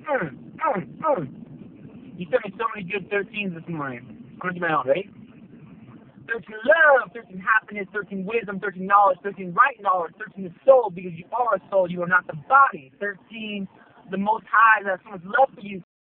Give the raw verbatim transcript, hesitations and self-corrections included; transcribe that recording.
mm, mm, mm. You sent me so many good thirteens this morning. I'm going to do my own, right? thirteen love, thirteen happiness, thirteen wisdom, thirteen knowledge, thirteen right knowledge, thirteen the soul, because you are a soul, you are not the body. thirteen, the Most High, that has so much love for you.